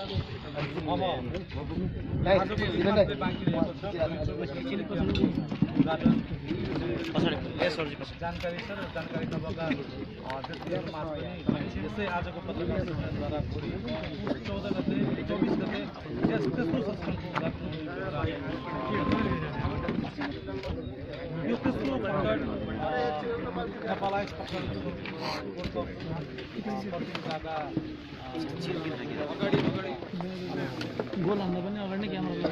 जानकारी छ र जानकारी नभएका यसै आजको पत्रकार सम्मेलनद्वारा भोलि 14 गते 24 गते तेस्रो संस्करणको यो तेस्रो पटक नेपाल आइस प्रतियोगिताका अगाडि गोल हान्दा पनि अगाडि नै क्यामेरा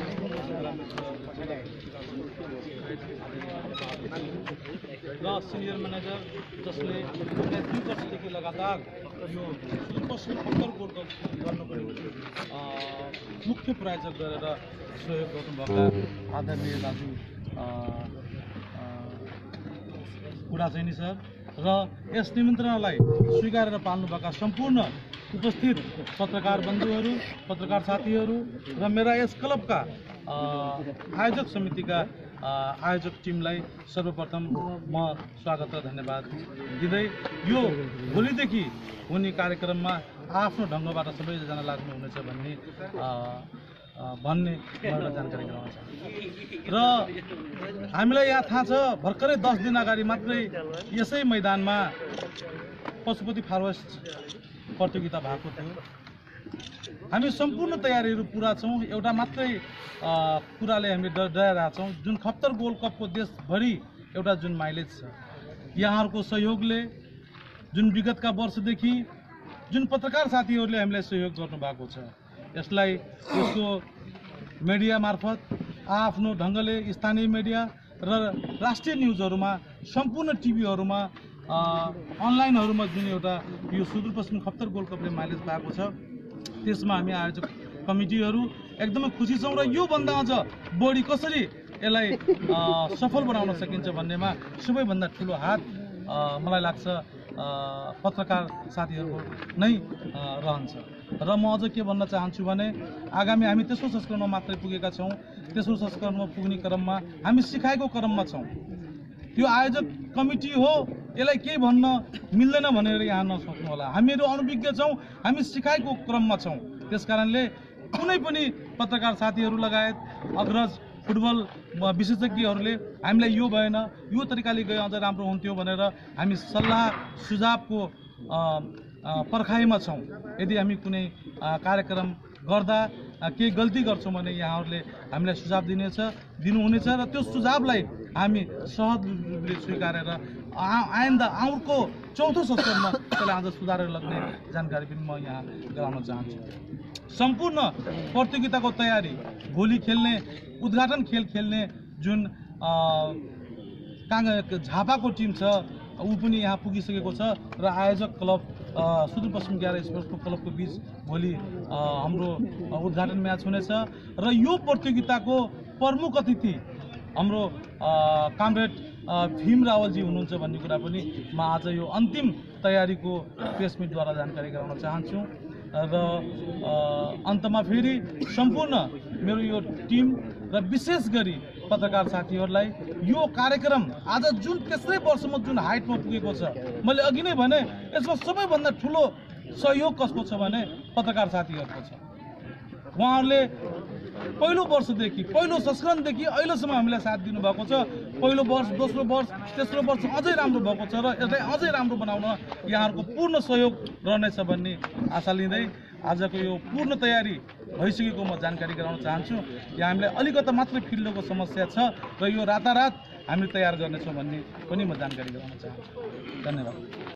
र सिनियर म्यानेजर जसले 2 वर्षदेखि लगातार यो सुदूरपश्चिम अन्तर्गत गोल्ड कप गर्नको निम्ति मुख्य प्रायोजक गरेर सहयोग गर्नुभएका आदरणीय दाजु कुडाचैनी सर र यस निमन्त्रणालाई स्वीकारेर पाल्नुभएका सम्पूर्ण उपस्थित पत्रकार बन्धुहरू, पत्रकार साथीहरू र मेरा यस क्लबका आयोजक समितिका आयोजक टिमलाई सर्वप्रथम म स्वागत र धन्यवाद दिँदै यो भोलिदेखि हुने कार्यक्रममा आफ्नो ढङ्गबाट सबैजना लाग्नुहुनेछ भन्ने एउटा जानकारी गराउन चाहन्छु। र हामीलाई यहाँ थाहा छ भर्खरै 10 दिन अगाडि मात्रै यसै मैदानमा पशुपति फारवेस्ट प्रतियोगिता भएको थियो। हामी सम्पूर्ण तयारीहरू पुरा छौँ। एउटा मात्रै कुराले हामी डराइरहेका छौँ, जुन खप्तर गोल्ड कपको देशभरि एउटा जुन माइलेज छ, यहाँहरूको सहयोगले जुन विगतका वर्षदेखि जुन पत्रकार साथीहरूले हामीलाई सहयोग गर्नुभएको छ, यसलाई यसको मिडिया मार्फत आफ्नो ढङ्गले स्थानीय मिडिया र राष्ट्रिय न्युजहरूमा सम्पूर्ण टिभीहरूमा अनलाइनहरूमा जुन एउटा यो सुदूरपश्चिम खप्तर गोल्ड कपले माइलेज पाएको छ, त्यसमा हामी आयोजक कमिटीहरू एकदमै खुसी छौँ र योभन्दा अझ बढी कसरी यसलाई सफल बनाउन सकिन्छ भन्नेमा सबैभन्दा ठुलो हात मलाई लाग्छ पत्रकार साथीहरूको नै रहन्छ। र म अझ के भन्न चाहन्छु भने आगामी हामी तेस्रो संस्करणमा मात्रै पुगेका छौँ। तेस्रो संस्करणमा पुग्ने क्रममा हामी सिकाइको क्रममा छौँ। यो आयोजक कमिटी हो, यसलाई केही भन्न मिल्दैन भनेर यहाँ नसोच्नु होला। हामीहरू अनभिज्ञ छौँ, हामी सिकाइको क्रममा छौँ। त्यसकारणले कुनै पनि पत्रकार साथीहरू लगायत अग्रज फुटबल विशेषज्ञहरूले हामीलाई यो भएन, यो तरिकाले गए अझ राम्रो हुन्थ्यो भनेर हामी सल्लाह सुझावको पर्खाइमा छौँ। यदि हामी कुनै कार्यक्रम गर्दा केही गल्ती गर्छौँ भने यहाँहरूले हामीलाई सुझाव दिनुहुनेछ र त्यो सुझावलाई हामी सहज रूपले स्वीकारेर आइन्दा आउँदो चौथो संस्करणमा त्यसलाई अझ सुधारेर लग्ने जानकारी पनि म यहाँ गराउन चाहन्छु। सम्पूर्ण प्रतियोगिताको तयारी, भोलि खेल्ने उद्घाटन खेल खेल्ने जुन झापाको टिम छ ऊ पनि यहाँ पुगिसकेको छ र आयोजक क्लब सुदूरपश्चिम 11 स्पोर्ट्सको क्लबको बीच भोलि हाम्रो उद्घाटन म्याच हुनेछ र यो प्रतियोगिताको प्रमुख अतिथि हाम्रो कामरेड भीम रावलजी हुनुहुन्छ भन्ने कुरा पनि म आज यो अन्तिम तयारीको प्रेस मिटद्वारा जानकारी गराउन चाहन्छु। र अन्तमा फेरि सम्पूर्ण मेरो यो टिम र विशेष गरी पत्रकार साथीहरूलाई यो कार्यक्रम आज जुन तेस्रै वर्षमा जुन हाइटमा पुगेको छ, मैले अघि नै भने यसमा सबैभन्दा ठुलो सहयोग कसको छ भने पत्रकार साथीहरूको छ। उहाँहरूले पहिलो वर्षदेखि, पहिलो संस्करणदेखि अहिलेसम्म हामीलाई साथ दिनुभएको छ। पहिलो वर्ष, दोस्रो वर्ष, तेस्रो वर्ष अझै राम्रो भएको छ र यसलाई अझै राम्रो बनाउन यहाँहरूको पूर्ण सहयोग रहनेछ भन्ने आशा लिँदै आजको यो पूर्ण तयारी भइसकेको म जानकारी गराउन चाहन्छु। यहाँ हामीलाई अलिकता मात्रै फिल्डको समस्या छ र यो रातारात हामी तयार गर्नेछौँ भन्ने पनि म जानकारी गराउन चाहन्छु। धन्यवाद।